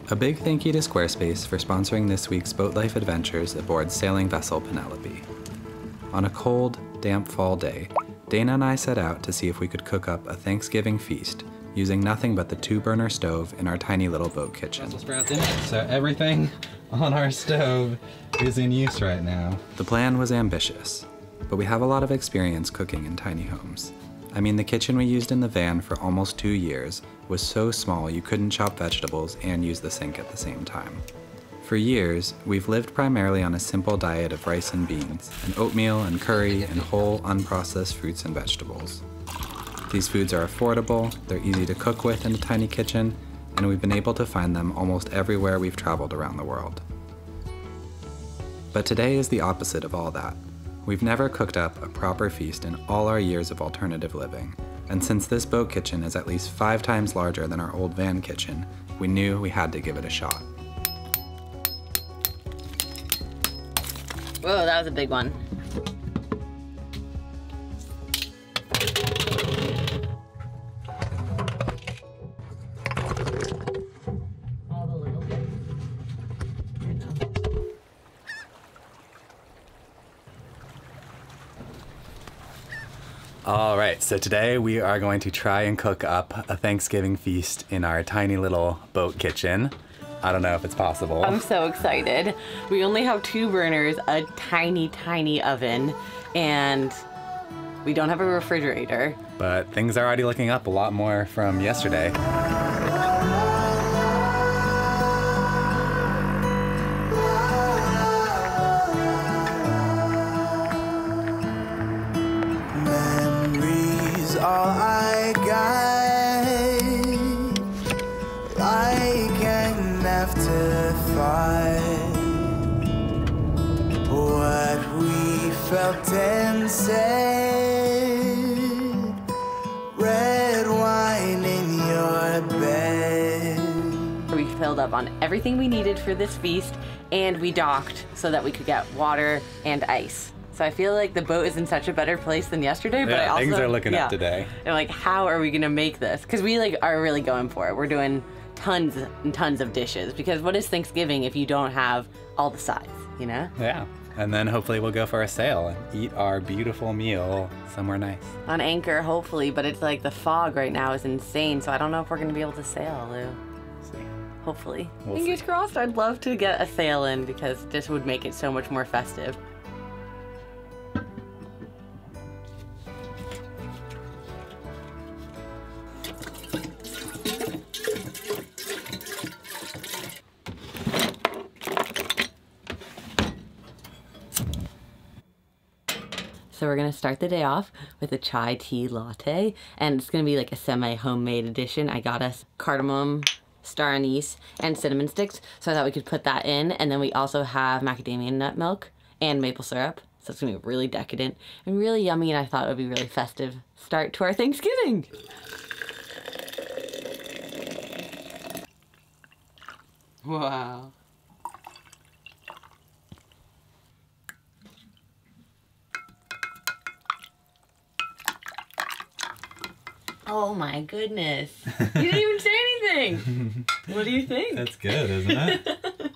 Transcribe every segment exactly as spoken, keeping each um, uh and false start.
A big thank you to Squarespace for sponsoring this week's boat life adventures aboard sailing vessel Penelope. On a cold, damp fall day, Dana and I set out to see if we could cook up a Thanksgiving feast using nothing but the two-burner stove in our tiny little boat kitchen. So everything on our stove is in use right now. The plan was ambitious, but we have a lot of experience cooking in tiny homes. I mean, the kitchen we used in the van for almost two years was so small you couldn't chop vegetables and use the sink at the same time. For years, we've lived primarily on a simple diet of rice and beans, and oatmeal and curry and whole, unprocessed fruits and vegetables. These foods are affordable, they're easy to cook with in a tiny kitchen, and we've been able to find them almost everywhere we've traveled around the world. But today is the opposite of all that. We've never cooked up a proper feast in all our years of alternative living, and since this boat kitchen is at least five times larger than our old van kitchen, we knew we had to give it a shot. Whoa, that was a big one. All right, so today we are going to try and cook up a Thanksgiving feast in our tiny little boat kitchen. I don't know if it's possible. I'm so excited. We only have two burners, a tiny, tiny oven, and we don't have a refrigerator. But things are already looking up a lot more from yesterday. All I got, like an afterthought, what we felt and said, red wine in your bed. We filled up on everything we needed for this feast, and we docked so that we could get water and ice. So I feel like the boat is in such a better place than yesterday, but yeah, I also- things are looking yeah. up today. And like, how are we gonna make this? Because we like are really going for it. We're doing tons and tons of dishes, because what is Thanksgiving if you don't have all the sides, you know? Yeah, and then hopefully we'll go for a sail and eat our beautiful meal somewhere nice. On anchor, hopefully, but it's like the fog right now is insane, so I don't know if we're gonna be able to sail, Lou. See. Hopefully. We'll Fingers see. crossed. I'd love to get a sail in, because this would make it so much more festive. So we're gonna start the day off with a chai tea latte, and it's gonna be like a semi-homemade edition. I got us cardamom, star anise, and cinnamon sticks, so I thought we could put that in, and then we also have macadamia nut milk and maple syrup, so it's gonna be really decadent and really yummy, and I thought it would be a really festive start to our Thanksgiving. Wow. Oh my goodness. You didn't even say anything. What do you think? That's good, isn't it?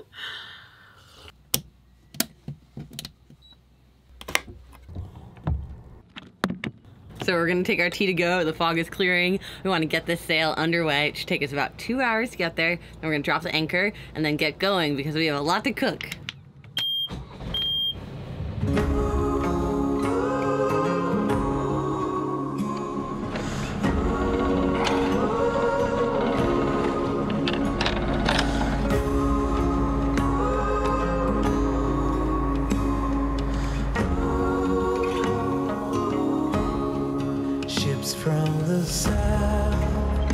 So we're gonna take our tea to go. The fog is clearing. We wanna get this sail underway. It should take us about two hours to get there. Then we're gonna drop the anchor and then get going, because we have a lot to cook. From the south,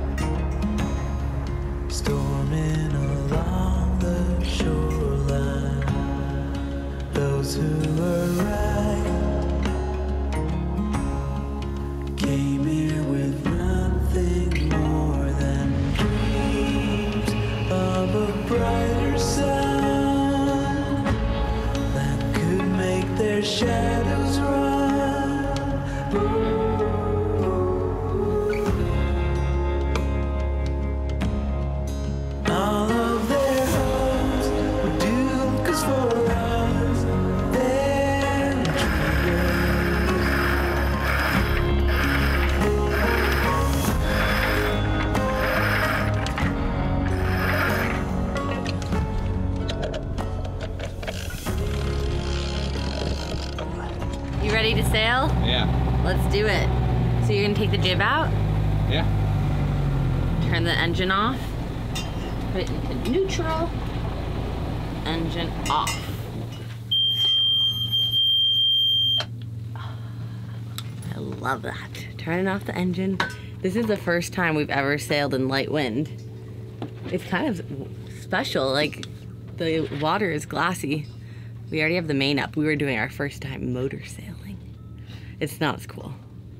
storming along the shoreline. Those who were right came here with nothing more than dreams of a brighter sun that could make their shadows run. All sail? Yeah. Let's do it. So you're gonna take the jib out, Yeah. turn the engine off, put it into neutral, engine off. I love that. Turning off the engine. This is the first time we've ever sailed in light wind. It's kind of special, like the water is glassy. We already have the main up. We were doing our first time motor sailing. It's not as cool.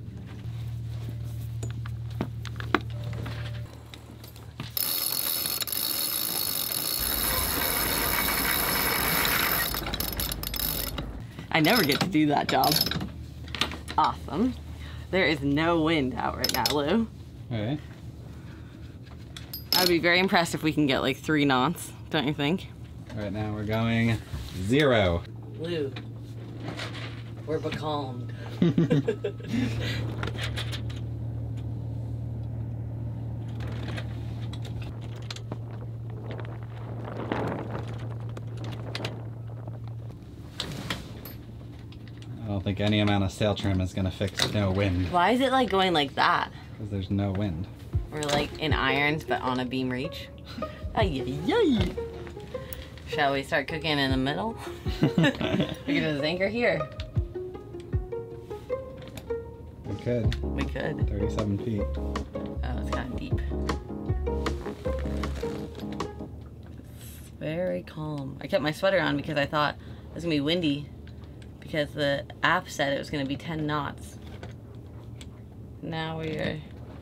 I never get to do that job. Awesome. There is no wind out right now, Lou. All right. I would be very impressed if we can get like three knots, don't you think? Right now we're going zero. Lou, we're becalmed. I don't think any amount of sail trim is gonna fix no wind, Why is it like going like that? because there's no wind. We're like in irons, but on a beam reach. Ay, ay, ay. Shall we start cooking in the middle? We can do this anchor here. We could. We could. thirty-seven feet. Oh, it's kind of deep. It's very calm. I kept my sweater on because I thought it was gonna be windy because the app said it was gonna be ten knots. Now we are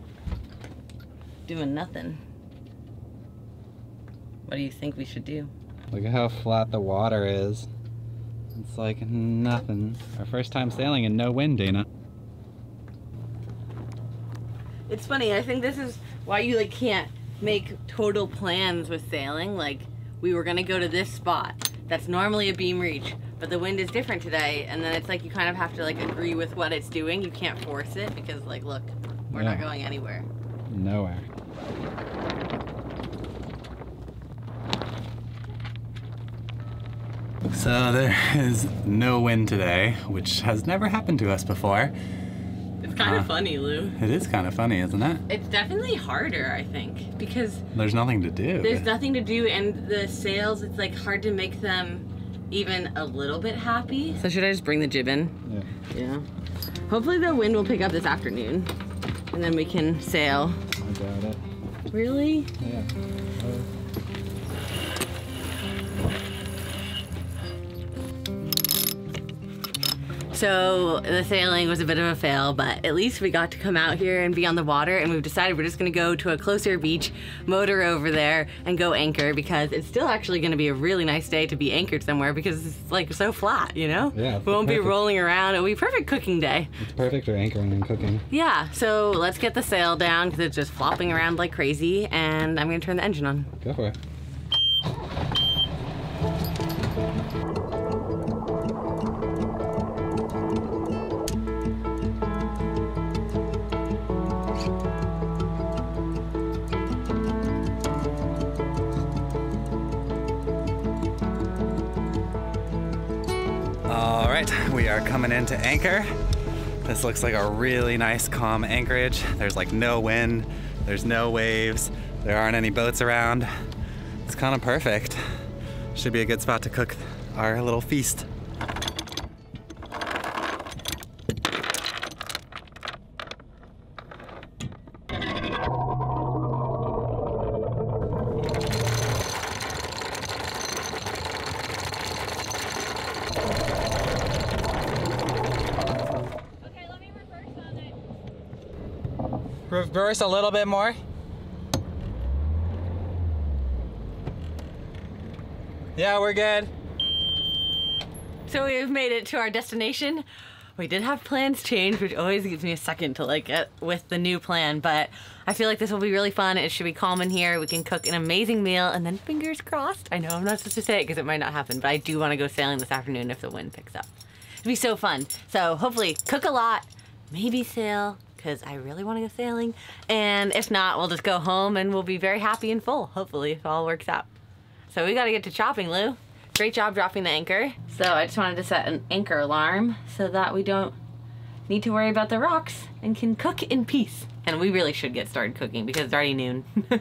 doing nothing. What do you think we should do? Look at how flat the water is. It's like nothing. Our first time sailing and no wind, Dana. It's funny, I think this is why you like can't make total plans with sailing. Like, we were gonna go to this spot that's normally a beam reach, but the wind is different today, and then it's like you kind of have to like agree with what it's doing. You can't force it because like, look, we're not Yeah. going anywhere. Nowhere. So there is no wind today, which has never happened to us before. It's kind Uh, of funny, Lou. It is kind of funny, isn't it? It's definitely harder, I think, because There's nothing to do. there's nothing to do, and the sails, it's like hard to make them even a little bit happy. So should I just bring the jib in? Yeah. Yeah. Hopefully the wind will pick up this afternoon, and then we can sail. I doubt it. Really? Yeah. Oh. So the sailing was a bit of a fail, but at least we got to come out here and be on the water, and we've decided we're just gonna go to a closer beach, motor over there, and go anchor, because it's still actually gonna be a really nice day to be anchored somewhere because it's like so flat, you know? Yeah, it's We won't be perfect. rolling around. It'll be a perfect cooking day. It's perfect for anchoring and cooking. Yeah, so let's get the sail down because it's just flopping around like crazy, and I'm gonna turn the engine on. Go for it. All right, we are coming into anchor. This looks like a really nice, calm anchorage. There's like no wind, there's no waves, there aren't any boats around. It's kind of perfect. Should be a good spot to cook our little feast. Reverse a little bit more. Yeah, we're good. So we've made it to our destination. We did have plans change, which always gives me a second to like get with the new plan, but I feel like this will be really fun. It should be calm in here. We can cook an amazing meal, and then fingers crossed. I know I'm not supposed to say it because it might not happen, but I do want to go sailing this afternoon if the wind picks up. It'd be so fun. So hopefully cook a lot, maybe sail, because I really want to go sailing. And if not, we'll just go home and we'll be very happy and full, hopefully, if all works out. So we got to get to chopping, Lou. Great job dropping the anchor. So I just wanted to set an anchor alarm so that we don't need to worry about the rocks and can cook in peace. And we really should get started cooking because it's already noon.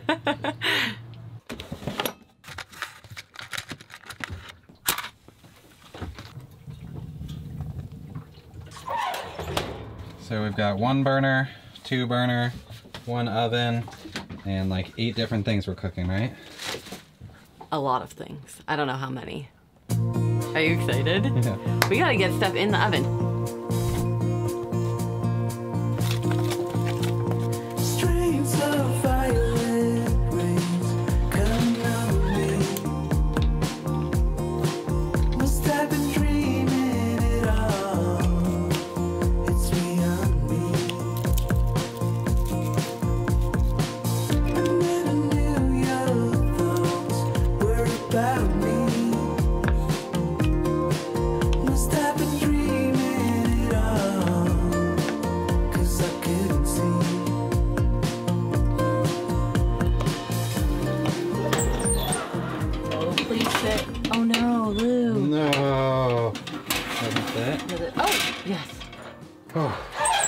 So we've got one burner, two burner, one oven, and like eight different things we're cooking, right? A lot of things. I don't know how many. Are you excited? Yeah. We gotta get stuff in the oven. Strings of violet wings coming over me. Must have been dreaming it all. It's beyond me. I never knew your thoughts were about me. Must have been dreaming it all. 'Cause I couldn't see. Oh, please sit. Oh no, Lou. No. Doesn't fit. Oh, yes. Oh.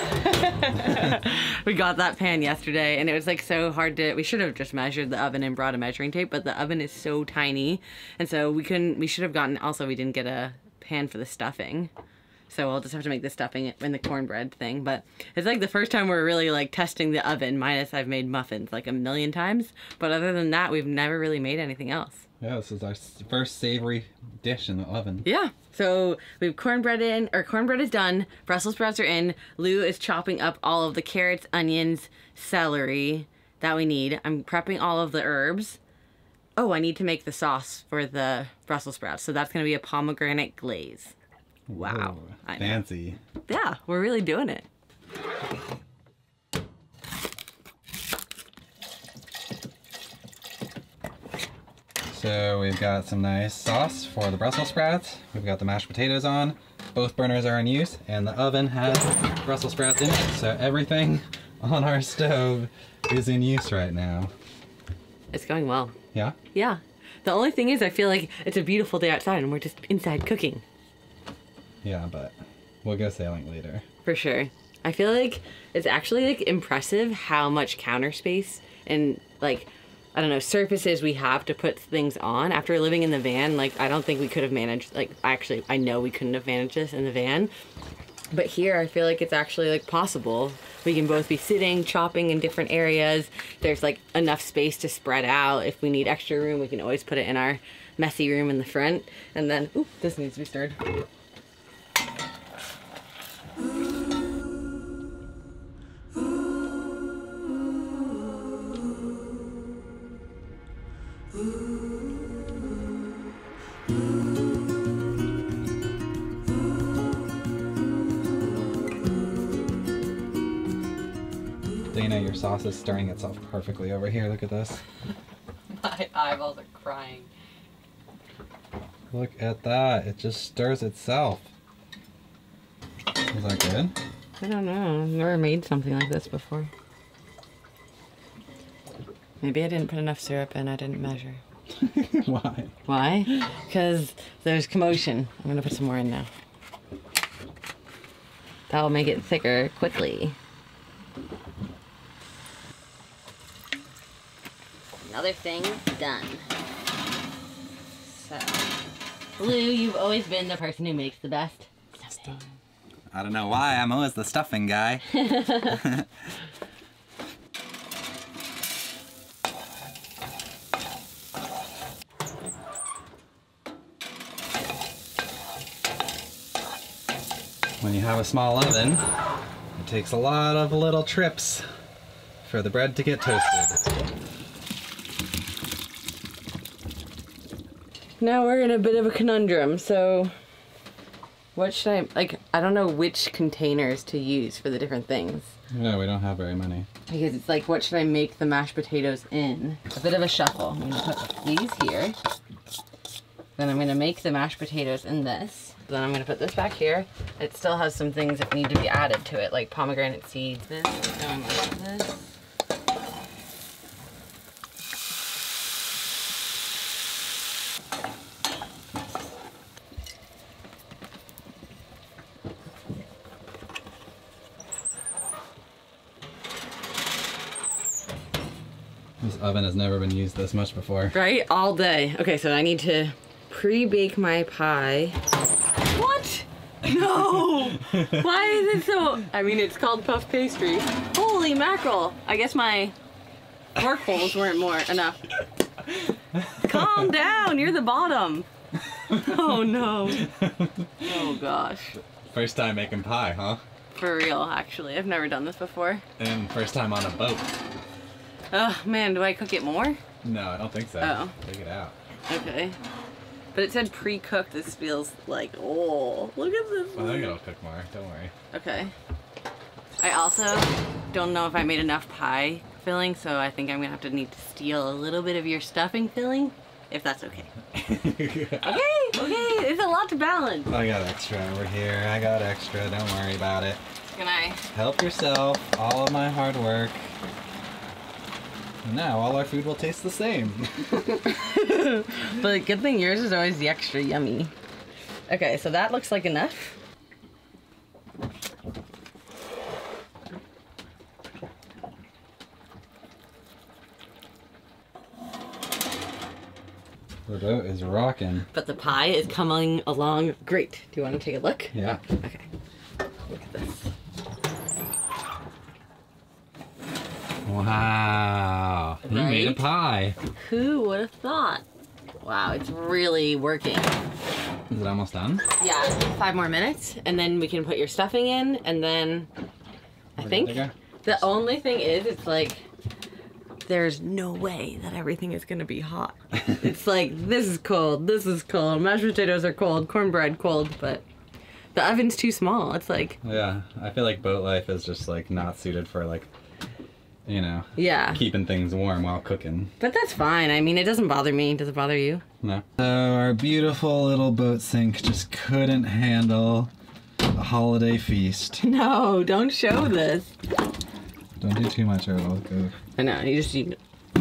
We got that pan yesterday and it was like so hard to, we should have just measured the oven and brought a measuring tape, but the oven is so tiny. And so we couldn't, we should have gotten, also we didn't get a pan for the stuffing. So we'll just have to make the stuffing in the cornbread thing. But it's like the first time we're really like testing the oven, minus I've made muffins like a million times. But other than that, we've never really made anything else. Yeah, this is our s- first savory dish in the oven. Yeah. So we have cornbread in, or cornbread is done. Brussels sprouts are in. Lou is chopping up all of the carrots, onions, celery that we need. I'm prepping all of the herbs. Oh, I need to make the sauce for the Brussels sprouts. So that's going to be a pomegranate glaze. Wow. Ooh, I know. fancy. Yeah, we're really doing it. So we've got some nice sauce for the Brussels sprouts. We've got the mashed potatoes on. Both burners are in use, and the oven has Brussels sprouts in it. So everything on our stove is in use right now. It's going well. Yeah? Yeah. The only thing is I feel like it's a beautiful day outside and we're just inside cooking. Yeah, but we'll go sailing later. For sure. I feel like it's actually like impressive how much counter space and like, I don't know, surfaces we have to put things on. After living in the van, like I don't think we could have managed, like actually I know we couldn't have managed this in the van. But here I feel like it's actually like possible. We can both be sitting, chopping in different areas. There's like enough space to spread out. If we need extra room, we can always put it in our messy room in the front. And then, ooh, this needs to be stirred. Dana, your sauce is stirring itself perfectly over here. Look at this. My eyeballs are crying. Look at that. It just stirs itself. Is that good? I don't know. I've never made something like this before. Maybe I didn't put enough syrup in. I didn't measure. Why? Why? Because there's commotion. I'm gonna put some more in now. That'll make it thicker quickly. Another thing done. So, Lou, you've always been the person who makes the best stuffing. I don't know why, I'm always the stuffing guy. When you have a small oven, it takes a lot of little trips for the bread to get toasted. Now we're in a bit of a conundrum, so what should I, like, I don't know which containers to use for the different things. No, we don't have very many. Because it's like, what should I make the mashed potatoes in? A bit of a shuffle. I'm gonna put these here. Then I'm gonna make the mashed potatoes in this. Then I'm gonna put this back here. It still has some things that need to be added to it, like pomegranate seeds. This is going like this. oven has never been used this much before. Right? All day. Okay, so I need to pre-bake my pie. What? No! Why is it so... I mean, it's called puff pastry. Holy mackerel! I guess my fork holes weren't more enough. Calm down, you're the bottom. Oh no. Oh gosh. First time making pie, huh? For real, actually. I've never done this before. And first time on a boat. Oh man, do I cook it more? No, I don't think so. Oh. Take it out. Okay. But it said pre-cooked. This feels like, oh, look at this. Well, I think it'll cook more. Don't worry. Okay. I also don't know if I made enough pie filling, so I think I'm gonna have to need to steal a little bit of your stuffing filling, if that's okay. Okay, okay, it's a lot to balance. I got extra over here. I got extra. Don't worry about it. Can I? Help yourself. All of my hard work. Now all our food will taste the same. But good thing yours is always the extra yummy. Okay, so that looks like enough. The boat is rocking. But the pie is coming along great. Do you want to take a look? Yeah. Okay. Look at this. Wow. You made a Right? pie. Who would have thought? Wow, it's really working. Is it almost done? Yeah, five more minutes, and then we can put your stuffing in, and then I We're think good to go? the only thing is, it's like, there's no way that everything is gonna be hot. It's like, this is cold, this is cold, mashed potatoes are cold, cornbread cold, but the oven's too small. It's like, Yeah. I feel like boat life is just like not suited for like, you know, yeah. keeping things warm while cooking. But that's fine. I mean, it doesn't bother me. Does it bother you? No. So our beautiful little boat sink just couldn't handle a holiday feast. No, don't show this. Don't do too much or it'll go. I know, you just need...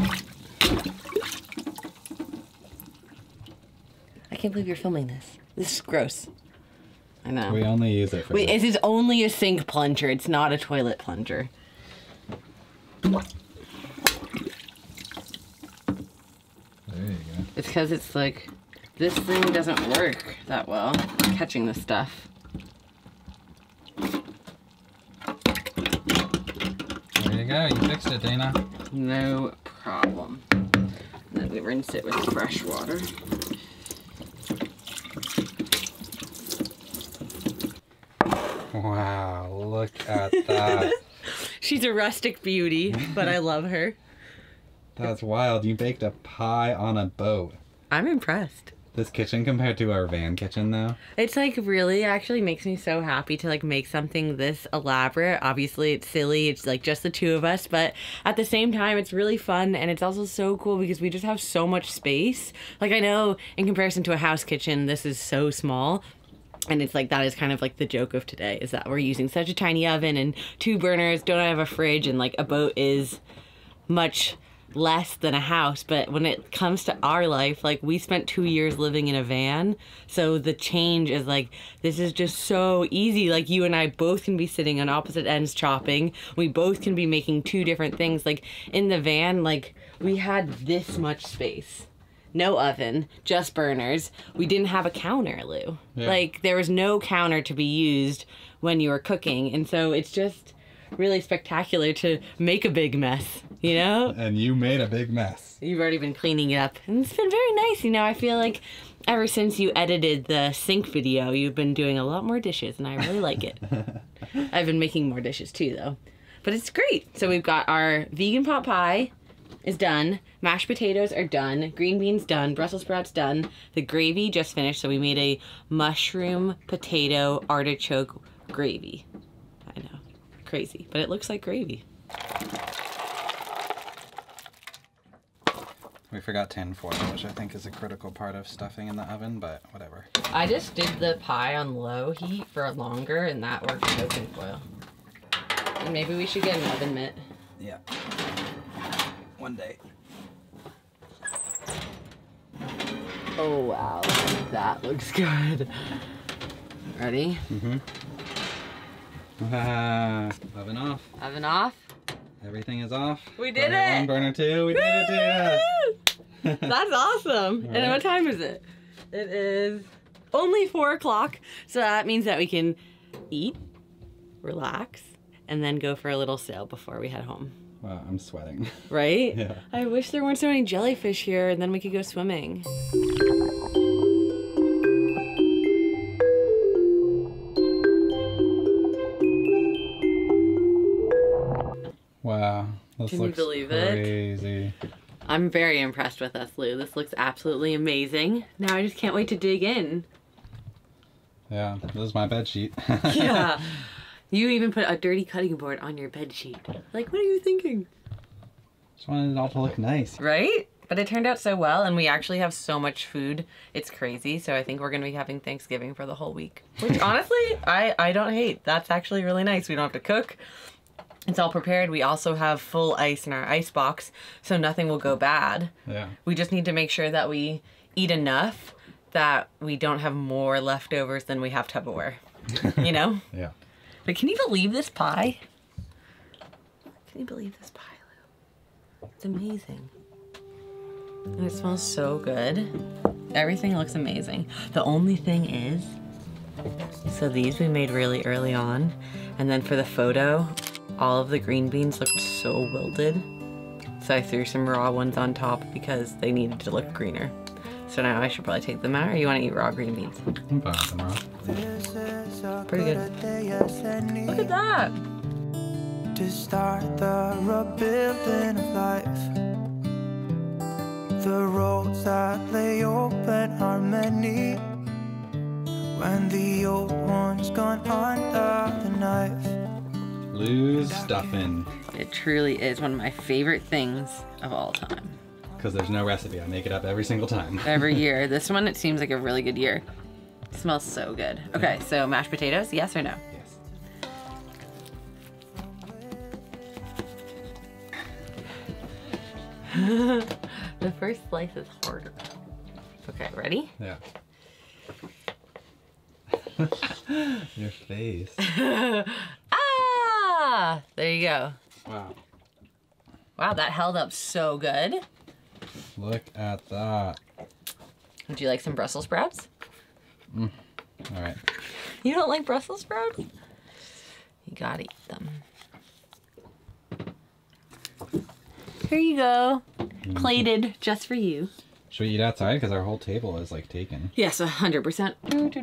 I can't believe you're filming this. This is gross. I know. We only use it for Wait, this. this is only a sink plunger. It's not a toilet plunger. There you go. It's because it's like, this thing doesn't work that well, catching the stuff. There you go. You fixed it, Dana. No problem. Then we rinse it with fresh water. Wow, look at that. She's a rustic beauty, but I love her. That's wild. You baked a pie on a boat. I'm impressed. This kitchen compared to our van kitchen, though. It's like really actually makes me so happy to like make something this elaborate. Obviously it's silly, it's like just the two of us, but at the same time it's really fun, and it's also so cool because we just have so much space. Like I know in comparison to a house kitchen, this is so small. And it's like, that is kind of like the joke of today, is that we're using such a tiny oven and two burners, don't have a fridge, and like a boat is much less than a house. But when it comes to our life, like we spent two years living in a van, so the change is like, this is just so easy. Like you and I both can be sitting on opposite ends chopping. We both can be making two different things. Like in the van, like we had this much space. No oven, just burners. We didn't have a counter, Lou. Yeah. Like there was no counter to be used when you were cooking. And so it's just really spectacular to make a big mess, you know? And you made a big mess. You've already been cleaning it up. And it's been very nice, you know? I feel like ever since you edited the sink video, you've been doing a lot more dishes, and I really like it. I've been making more dishes too, though. But it's great. So we've got our vegan pot pie is done. Mashed potatoes are done. Green beans done. Brussels sprouts done. The gravy just finished, so we made a mushroom potato artichoke gravy. I know, crazy, but it looks like gravy. We forgot tin foil, which I think is a critical part of stuffing in the oven, but whatever. I just did the pie on low heat for longer, and that worked with no tin foil. And maybe we should get an oven mitt. Yeah. One day. Oh wow, that looks good. Ready? Mm-hmm. Ah, oven off. Oven off. Everything is off. We did burner it! One, burner two. We did it, too. That's awesome. All And right. what time is it? It is only four o'clock. So that means that we can eat, relax, and then go for a little sail before we head home. Wow, I'm sweating. Right? Yeah. I wish there weren't so many jellyfish here and then we could go swimming. Wow, this Can you looks believe it? crazy. I'm very impressed with us, Lou. This looks absolutely amazing. Now I just can't wait to dig in. Yeah, this is my bed sheet. Yeah. You even put a dirty cutting board on your bed sheet. Like, what are you thinking? Just wanted it all to look nice. Right? But it turned out so well, and we actually have so much food. It's crazy. So I think we're going to be having Thanksgiving for the whole week. Which, honestly, I, I don't hate. That's actually really nice. We don't have to cook. It's all prepared. We also have full ice in our ice box, so nothing will go bad. Yeah. We just need to make sure that we eat enough that we don't have more leftovers than we have Tupperware. You know? Yeah. But can you believe this pie? Can you believe this pie, Lou? It's amazing. And it smells so good. Everything looks amazing. The only thing is, so these we made really early on, and then for the photo, all of the green beans looked so wilted. So I threw some raw ones on top because they needed to look greener. So now I should probably take them out, or you want to eat raw green beans? I'm fine with them raw. Pretty good. Look at that! To start the rebuilding of life. The roads that lay open are many. When the old one's gone under the knife. Lou's stuffing. It truly is one of my favorite things of all time. Because there's no recipe. I make it up every single time. Every year. This one, it seems like a really good year. It smells so good. Okay, so mashed potatoes, yes or no? Yes. The first slice is harder. Okay, ready? Yeah. Your face. Ah! There you go. Wow. Wow, that held up so good. Look at that. Would you like some Brussels sprouts? All right. You don't like Brussels sprouts? You gotta eat them. Here you go. Plated just for you. Should we eat outside? Because our whole table is like taken. Yes, a hundred percent.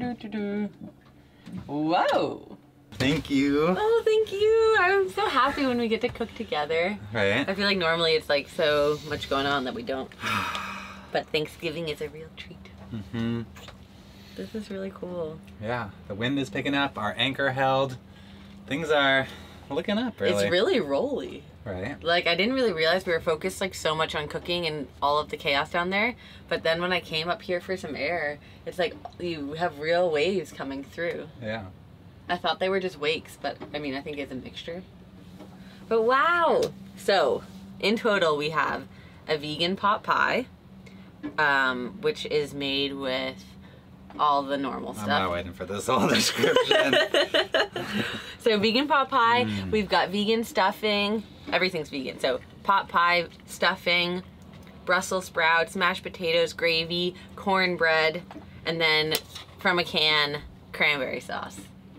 Whoa. Thank you. Oh, thank you. I'm so happy when we get to cook together. Right? I feel like normally it's like so much going on that we don't. But Thanksgiving is a real treat. Mm-hmm. This is really cool. Yeah. The wind is picking up. Our anchor held. Things are looking up, really. It's really rolly. Right? Like, I didn't really realize we were focused like so much on cooking and all of the chaos down there. But then when I came up here for some air, it's like you have real waves coming through. Yeah. I thought they were just wakes, but I mean, I think it's a mixture. But wow! So, in total, we have a vegan pot pie, um, which is made with all the normal I'm stuff. not waiting for this whole description. So, vegan pot pie, Mm. we've got vegan stuffing, everything's vegan. So, pot pie, stuffing, Brussels sprouts, mashed potatoes, gravy, cornbread, and then from a can, cranberry sauce.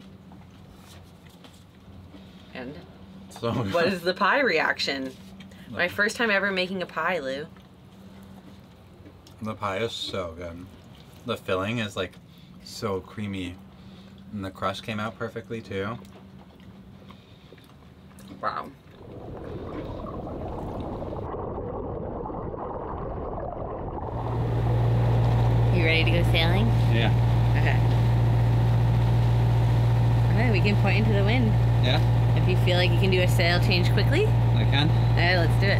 And So what is the pie reaction? My first time ever making a pie, Lou. The pie is so good. The filling is like so creamy. And the crust came out perfectly too. Wow. You ready to go sailing? Yeah. Okay. Alright, we can point into the wind. Yeah, If you feel like you can do a sail change quickly, I can. alright, let's do it.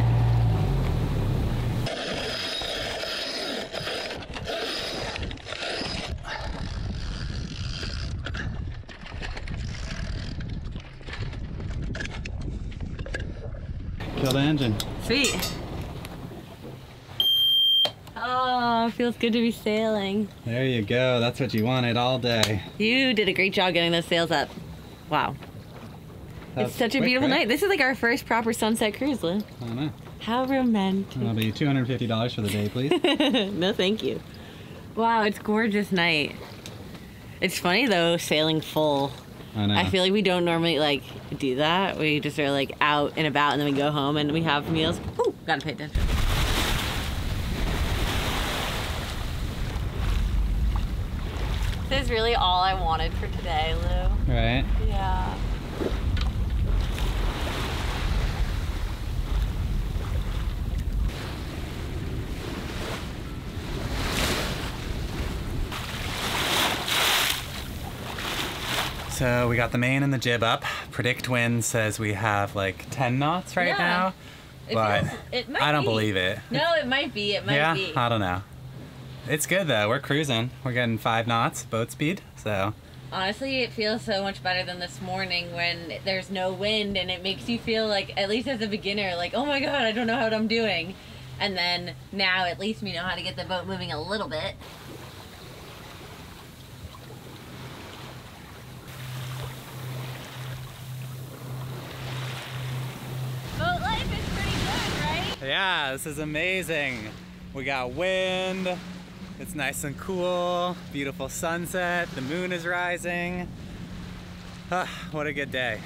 Kill the engine. Sweet. Oh, it feels good to be sailing. There you go. That's what you wanted all day. You did a great job getting those sails up. Wow. That's it's such a quick, beautiful right? night. This is like our first proper sunset cruise, Lou. I know. How romantic. That'll be two hundred fifty dollars for the day, please. No, thank you. Wow, it's gorgeous night. It's funny though, sailing full. I know. I feel like we don't normally like do that. We just are like out and about and then we go home and we have meals. Ooh, gotta pay attention. This is really all I wanted for today, Lou. Right? Yeah. So we got the main and the jib up. Predict wind says we have like ten knots right Yeah. now, It but feels- it might I don't be. believe it. No, it might be. It might yeah, be. I don't know. It's good though. We're cruising. We're getting five knots boat speed. So Honestly, it feels so much better than this morning when there's no wind and it makes you feel like, at least as a beginner, like, oh my god, I don't know what I'm doing. And then now at least we know how to get the boat moving a little bit. Boat life is pretty good, right? yeah, this is amazing. We got wind. It's nice and cool. Beautiful sunset. The moon is rising. Ah, what a good day.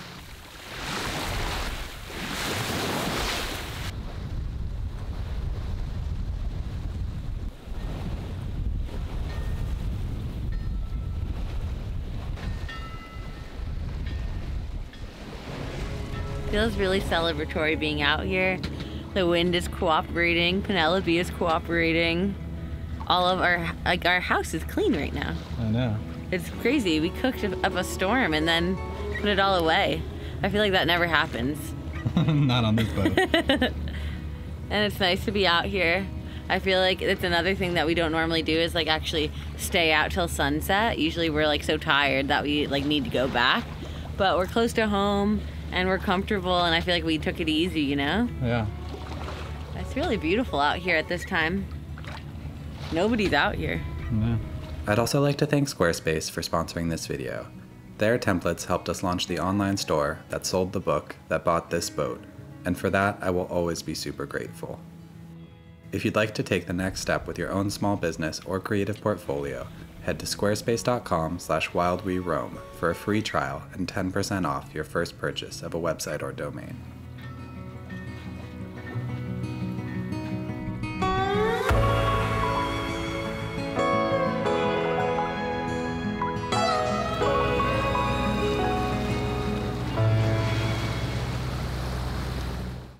Feels really celebratory being out here. The wind is cooperating. Penelope is cooperating. All of our, like our house is clean right now. I know. It's crazy. We cooked up a storm and then put it all away. I feel like that never happens. Not on this boat. And it's nice to be out here. I feel like it's another thing that we don't normally do is like actually stay out till sunset. Usually we're like so tired that we like need to go back. But we're close to home and we're comfortable and I feel like we took it easy, you know? Yeah. It's really beautiful out here at this time. Nobody's out here. Yeah. I'd also like to thank Squarespace for sponsoring this video. Their templates helped us launch the online store that sold the book that bought this boat, and for that I will always be super grateful. If you'd like to take the next step with your own small business or creative portfolio, head to squarespace dot com slash wild we roam for a free trial and ten percent off your first purchase of a website or domain.